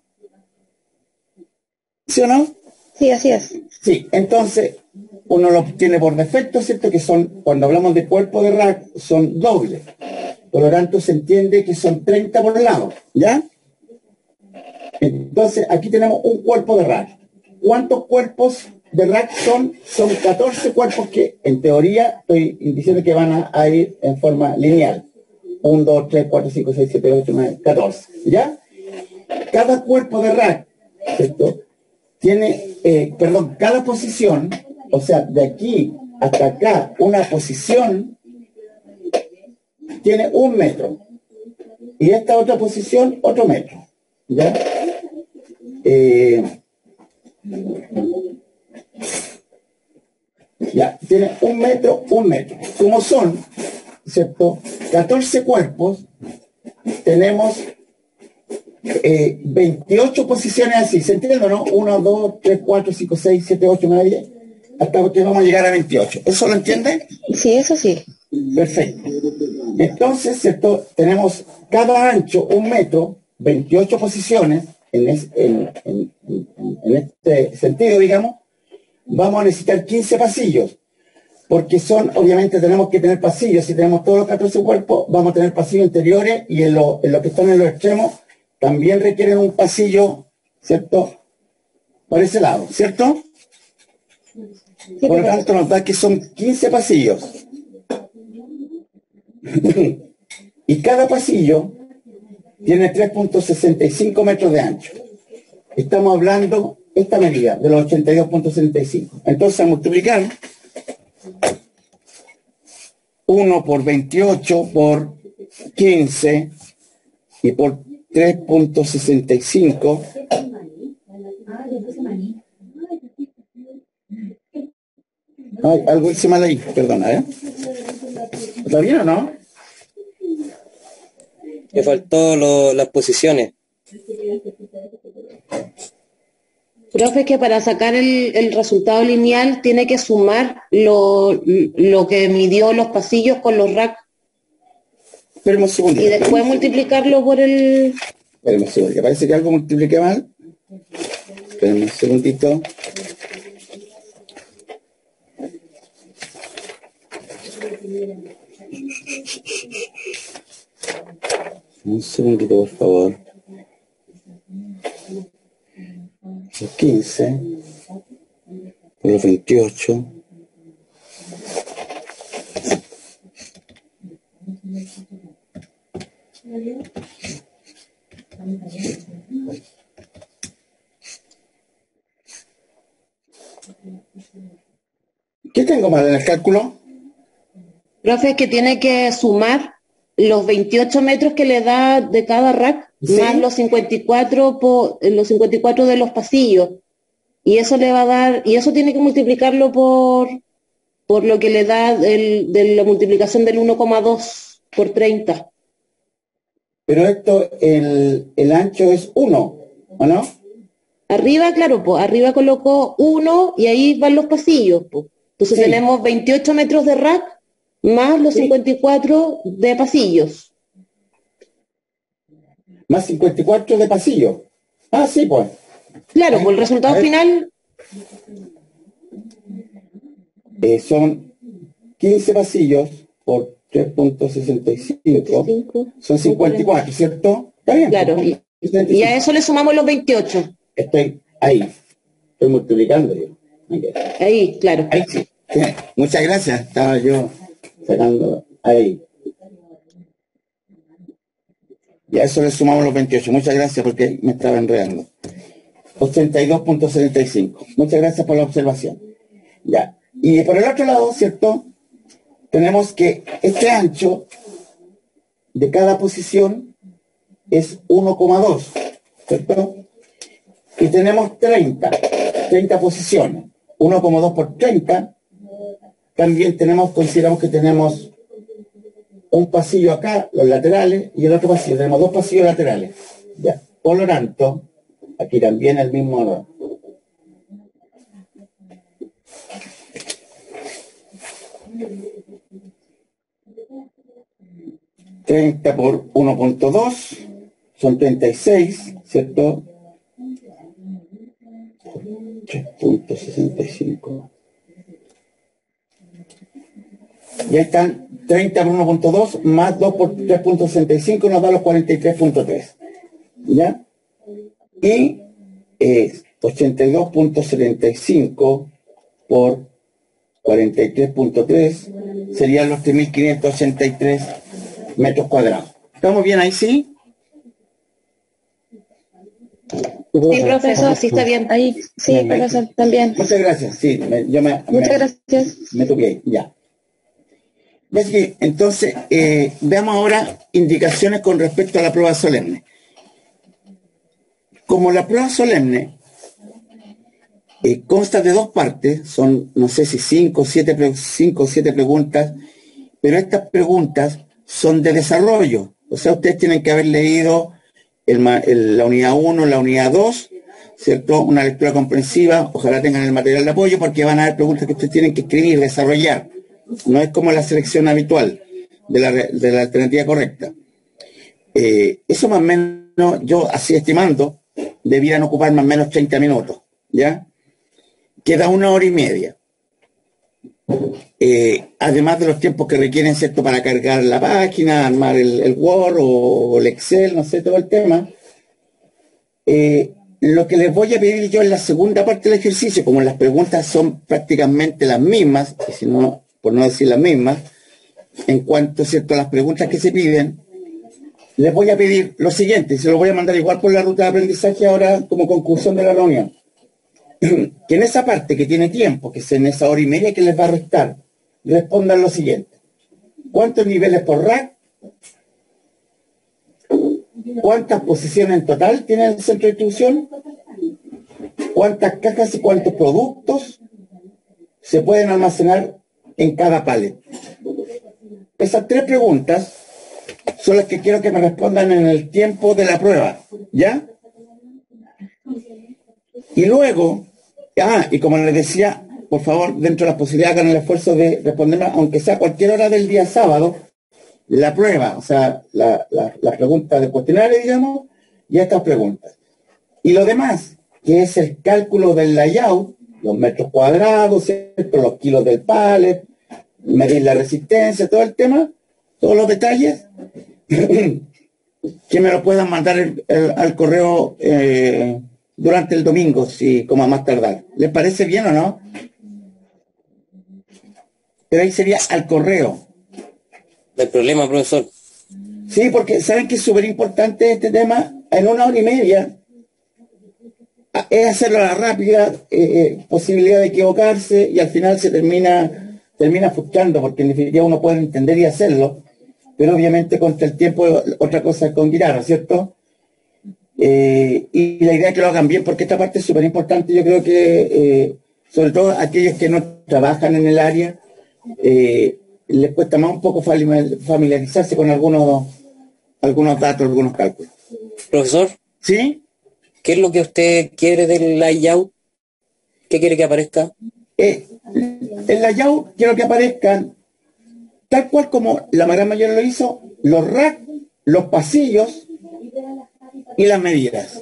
¿Sí o no? Sí, así es. Sí, entonces uno lo tiene por defecto, ¿cierto? Que son, cuando hablamos de cuerpo de rack, son dobles. Por lo tanto, se entiende que son treinta por lado, ¿ya? Entonces, aquí tenemos un cuerpo de rack. ¿Cuántos cuerpos de rack son? Son catorce cuerpos que, en teoría, estoy diciendo que van a, a ir en forma lineal. uno, dos, tres, cuatro, cinco, seis, siete, ocho, nueve, catorce, ¿ya? Cada cuerpo de rack, ¿cierto?, tiene, eh, perdón, cada posición, o sea, de aquí hasta acá, una posición tiene un metro. Y esta otra posición, otro metro. ¿Ya? Eh, ya, tiene un metro, un metro. Como son, ¿cierto?, catorce cuerpos, tenemos Eh, veintiocho posiciones así, ¿se entiende o no? uno, dos, tres, cuatro, cinco, seis, siete, ocho, nueve, diez, hasta que vamos a llegar a veintiocho. ¿Eso lo entiende? Sí, eso sí. Perfecto. Entonces, ¿cierto?, tenemos cada ancho un metro, veintiocho posiciones, en, es- en, en- en- en este sentido, digamos, vamos a necesitar quince pasillos, porque son, obviamente tenemos que tener pasillos, si tenemos todos los catorce cuerpos, vamos a tener pasillos interiores, y en lo, en lo que están en los extremos, también requieren un pasillo, ¿cierto?, por ese lado, ¿cierto? Sí, Por lo pero- tanto, nos da que son quince pasillos. Y cada pasillo tiene tres punto sesenta y cinco metros de ancho. Estamos hablando, esta medida, de los ochenta y dos punto sesenta y cinco. Entonces, a multiplicar uno por veintiocho por quince y por tres punto sesenta y cinco. Ay, algo hice mal ahí, perdona, ¿eh? ¿Está bien o no? Me faltó lo- las posiciones. Profe, que para sacar el, el resultado lineal tiene que sumar lo, lo que midió los pasillos con los racks Espérame un segundito. y después multiplicarlo por el... Espérame un segundito. Parece que algo multipliqué mal. Espérame un segundito. Un segundito, por favor. Los quince, los veintiocho. ¿Qué tengo mal en el cálculo? Profe, es que tiene que sumar los veintiocho metros que le da de cada rack, ¿Sí? más los cincuenta y cuatro, po- los cincuenta y cuatro de los pasillos. Y eso le va a dar, y eso tiene que multiplicarlo por, por lo que le da el, de la multiplicación del uno coma dos por treinta. Pero esto, el, el ancho es uno, ¿o no? Arriba, claro, pues arriba colocó uno y ahí van los pasillos. Po. Entonces Sí. tenemos veintiocho metros de rack más los Sí. cincuenta y cuatro de pasillos. Más cincuenta y cuatro de pasillo. Ah, sí, pues. Claro, pues el resultado A ver. final, Eh, son quince pasillos por tres punto sesenta y cinco. cinco, Son cincuenta y cuatro, ¿cierto? Está bien. claro, y, y a eso le sumamos los veintiocho. Estoy ahí. Estoy multiplicando yo. Ok. Ahí, claro. Ahí sí. Sí. Muchas gracias. Estaba yo sacando ahí. Y a eso le sumamos los veintiocho. Muchas gracias porque me estaba enredando. ochenta y dos punto setenta y cinco. Muchas gracias por la observación. Ya. Y por el otro lado, ¿cierto? Tenemos que este ancho de cada posición es uno coma dos, ¿cierto? Y tenemos treinta, treinta posiciones. uno coma dos por treinta. También tenemos, consideramos que tenemos un pasillo acá, los laterales, y el otro pasillo. Tenemos dos pasillos laterales. Ya. Por lo tanto, aquí también el mismo. treinta por uno punto dos son treinta y seis, ¿cierto? tres punto sesenta y cinco. Y ahí están treinta por uno punto dos más dos por tres punto sesenta y cinco nos da los cuarenta y tres punto tres. ¿Ya? Y eh, ochenta y dos punto setenta y cinco por cuarenta y tres punto tres serían los tres mil quinientos ochenta y tres metros cuadrados. ¿Estamos bien ahí, sí? Sí, profesor, sí está bien. Ahí, sí, Bien, ahí. profesor, también. Muchas gracias, sí, me- yo me, Muchas me, gracias. me toqué ahí, ya. Así que, entonces, eh, veamos ahora indicaciones con respecto a la prueba solemne. Como la prueba solemne eh, consta de dos partes, son, no sé si cinco o siete, pre- cinco o siete preguntas, pero estas preguntas son de desarrollo. O sea, ustedes tienen que haber leído el ma- el- la unidad uno, la unidad dos, ¿cierto? Una lectura comprensiva, ojalá tengan el material de apoyo porque van a haber preguntas que ustedes tienen que escribir, desarrollar. No es como la selección habitual de la, re- de la alternativa correcta. Eh, eso más o menos, yo así estimando, debieran ocupar más o menos treinta minutos, ¿ya? Queda una hora y media. Eh, además de los tiempos que requieren, ¿cierto?, para cargar la página, armar el, el Word o, o el Excel, no sé, todo el tema. Eh, lo que les voy a pedir yo en la segunda parte del ejercicio, como las preguntas son prácticamente las mismas, y si no, por no decir las mismas, en cuanto, ¿cierto?, a las preguntas que se piden, les voy a pedir lo siguiente, y se lo voy a mandar igual por la ruta de aprendizaje ahora como conclusión de la reunión. Que en esa parte que tiene tiempo, que es en esa hora y media que les va a restar, respondan lo siguiente. ¿Cuántos niveles por rack? ¿Cuántas posiciones en total tiene el centro de distribución? ¿Cuántas cajas y cuántos productos se pueden almacenar en cada pallet? Esas tres preguntas son las que quiero que me respondan en el tiempo de la prueba, ¿ya? Y luego, ah, y como les decía, por favor, dentro de las posibilidades hagan el esfuerzo de responderme, aunque sea a cualquier hora del día sábado, la prueba, o sea, la, la, la pregunta del cuestionario, digamos, y estas preguntas. Y lo demás, que es el cálculo del layout, los metros cuadrados, ¿cierto?, los kilos del pallet, medir la resistencia, todo el tema, todos los detalles, que me lo puedan mandar el, el, al correo eh, durante el domingo, si como a más tardar. ¿Les parece bien o no? Pero ahí sería al correo. No hay problema, profesor. Sí, porque saben que es súper importante este tema. En una hora y media es hacerlo a la rápida, eh, eh, posibilidad de equivocarse, y al final se termina termina frustrando, porque en definitiva uno puede entender y hacerlo, pero obviamente contra el tiempo otra cosa es con guiar, ¿no es cierto? Eh, y la idea es que lo hagan bien, porque esta parte es súper importante. Yo creo que eh, sobre todo aquellos que no trabajan en el área, eh, les cuesta más un poco familiarizarse con algunos algunos datos, algunos cálculos. Profesor, ¿sí? ¿Qué es lo que usted quiere del layout? ¿Qué quiere que aparezca? Eh, el layout quiero que aparezcan tal cual como la gran mayoría lo hizo, los racks, los pasillos y las medidas.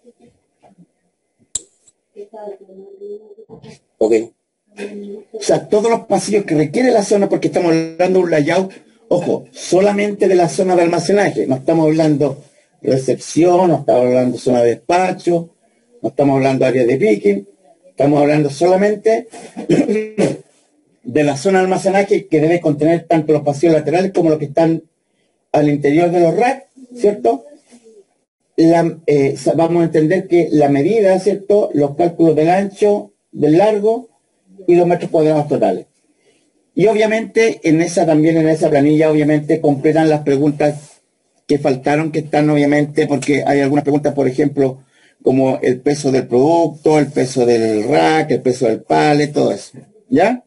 Ok. O sea, todos los pasillos que requiere la zona, porque estamos hablando de un layout, ojo, solamente de la zona de almacenaje, no estamos hablando de recepción, no estamos hablando de zona de despacho, no estamos hablando de área de picking, estamos hablando solamente de la zona de almacenaje, que debe contener tanto los pasillos laterales como los que están al interior de los racks, ¿cierto? La, eh, vamos a entender que la medida, ¿cierto? Los cálculos del ancho, del largo y los metros cuadrados totales. Y obviamente en esa también, en esa planilla, obviamente completan las preguntas que faltaron, que están obviamente, porque hay algunas preguntas, por ejemplo, como el peso del producto, el peso del rack, el peso del pallet, todo eso. ¿Ya?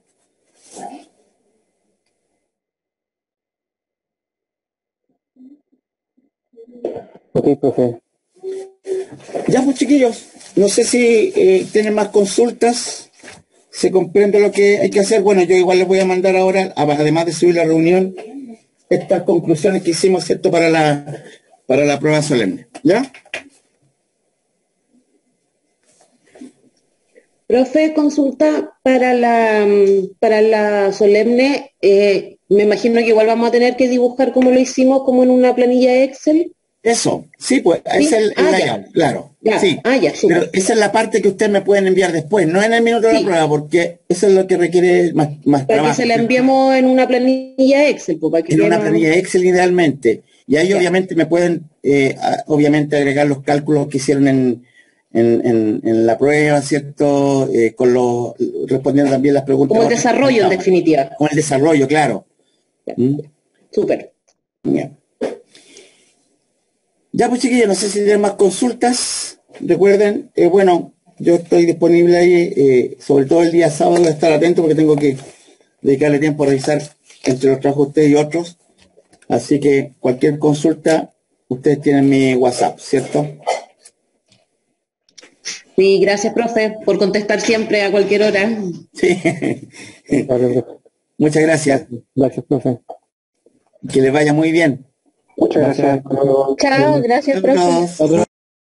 Ok, profe. Ya, pues chiquillos, no sé si eh, tienen más consultas, se comprende lo que hay que hacer. Bueno, yo igual les voy a mandar ahora, además de subir la reunión, estas conclusiones que hicimos, ¿cierto?, para la, para la prueba solemne. ¿Ya? Profe, consulta para la para la solemne, eh, me imagino que igual vamos a tener que dibujar como lo hicimos, como en una planilla Excel. Eso, sí, pues, ¿Sí? es el, el Ah, layout, ya. claro. Ya. Sí. Ah, ya, súper. Pero esa es la parte que ustedes me pueden enviar después, no en el minuto de Sí. la prueba, porque eso es lo que requiere más, más Para trabajo. que se la ¿cierto? enviemos en una planilla Excel, pues, para que En una no- planilla Excel idealmente. Y ahí Ya. obviamente me pueden, eh, a- obviamente agregar los cálculos que hicieron en, en, en, en la prueba, ¿cierto? Eh, con los, respondiendo también las preguntas. como el desarrollo en definitiva. Con el desarrollo, claro. Ya. ¿Mm? Súper. Ya. Ya, pues chiquillos, no sé si tienen más consultas. Recuerden, eh, bueno, yo estoy disponible ahí, eh, sobre todo el día sábado, voy a estar atento porque tengo que dedicarle tiempo a revisar entre los trabajos de ustedes y otros. Así que cualquier consulta, ustedes tienen mi WhatsApp, ¿cierto? Sí, gracias, profe, por contestar siempre a cualquier hora. Sí. Vale, profe. Muchas gracias. Gracias, profe. Que les vaya muy bien. Muchas gracias. Hasta luego. Chao, gracias, profe. Otro-